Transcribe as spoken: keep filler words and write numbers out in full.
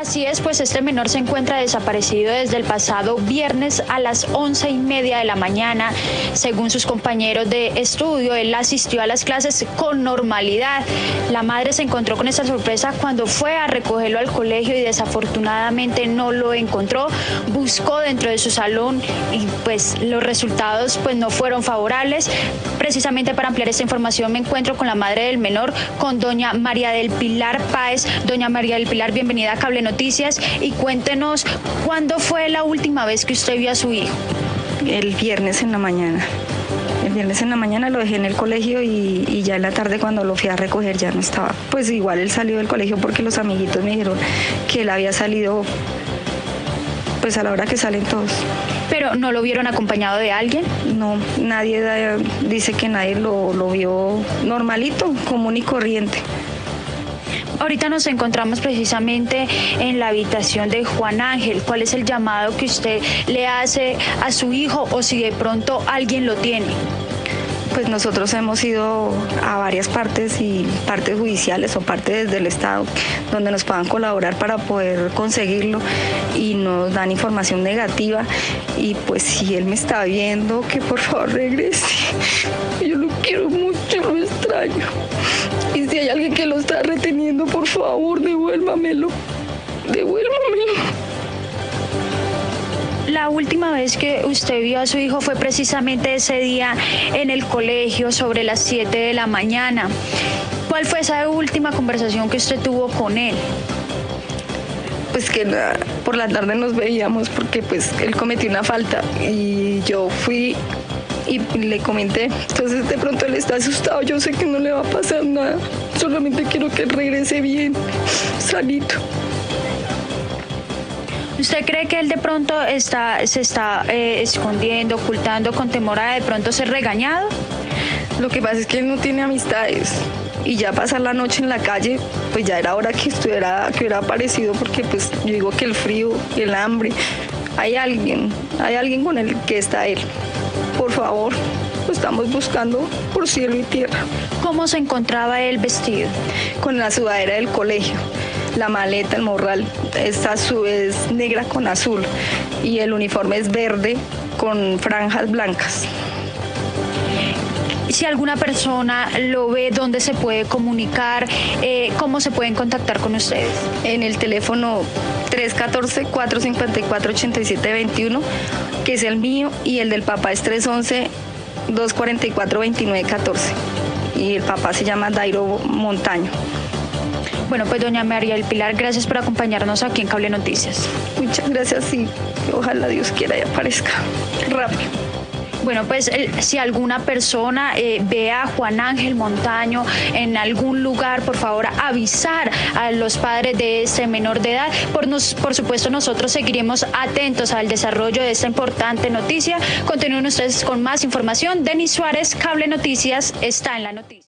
Así es, pues este menor se encuentra desaparecido desde el pasado viernes a las once y media de la mañana. Según sus compañeros de estudio, él asistió a las clases con normalidad. La madre se encontró con esta sorpresa cuando fue a recogerlo al colegio y desafortunadamente no lo encontró. Buscó dentro de su salón y pues los resultados pues no fueron favorables. Precisamente para ampliar esta información me encuentro con la madre del menor, con doña María del Pilar Páez. Doña María del Pilar, bienvenida a Cable Noticias y cuéntenos cuándo fue la última vez que usted vio a su hijo. El viernes en la mañana. El viernes en la mañana lo dejé en el colegio y, y ya en la tarde cuando lo fui a recoger ya no estaba. Pues igual él salió del colegio porque los amiguitos me dijeron que él había salido pues a la hora que salen todos. ¿Pero no lo vieron acompañado de alguien? No, nadie da, dice que nadie lo, lo vio normalito, común y corriente. Ahorita nos encontramos precisamente en la habitación de Juan Ángel. ¿Cuál es el llamado que usted le hace a su hijo o si de pronto alguien lo tiene? Pues nosotros hemos ido a varias partes y partes judiciales o partes del Estado donde nos puedan colaborar para poder conseguirlo y nos dan información negativa y pues si él me está viendo que por favor regrese. Yo lo quiero mucho, lo extraño. Y si hay alguien que lo está reteniendo, por favor, devuélvamelo. Devuélvamelo. La última vez que usted vio a su hijo fue precisamente ese día en el colegio sobre las siete de la mañana. ¿Cuál fue esa última conversación que usted tuvo con él? Pues que la, por la tarde nos veíamos porque pues él cometió una falta y yo fui y le comenté, entonces de pronto él está asustado, yo sé que no le va a pasar nada, solamente quiero que él regrese bien, sanito. ¿Usted cree que él de pronto está, se está eh, escondiendo, ocultando con temor a de pronto ser regañado? Lo que pasa es que él no tiene amistades y ya pasar la noche en la calle, pues ya era hora que estuviera, que hubiera aparecido porque pues yo digo que el frío, el hambre, hay alguien, hay alguien con el que está él. Por favor, lo estamos buscando por cielo y tierra. ¿Cómo se encontraba él vestido? Con la sudadera del colegio, la maleta, el morral, esta es negra con azul y el uniforme es verde con franjas blancas. Si alguna persona lo ve, ¿dónde se puede comunicar? Eh, ¿Cómo se pueden contactar con ustedes? En el teléfono tres uno cuatro, cuatro cinco cuatro, ocho siete dos uno, que es el mío, y el del papá es tres once, dos cuarenta y cuatro, veintinueve catorce. Y el papá se llama Dairo Montaño. Bueno, pues doña María del Pilar, gracias por acompañarnos aquí en Cable Noticias. Muchas gracias y ojalá Dios quiera y aparezca rápido. Bueno, pues si alguna persona eh, ve a Juan Ángel Montaño en algún lugar, por favor avisar a los padres de este menor de edad. Por, nos, por supuesto, nosotros seguiremos atentos al desarrollo de esta importante noticia. Continúen ustedes con más información. Denis Suárez, Cable Noticias, está en la noticia.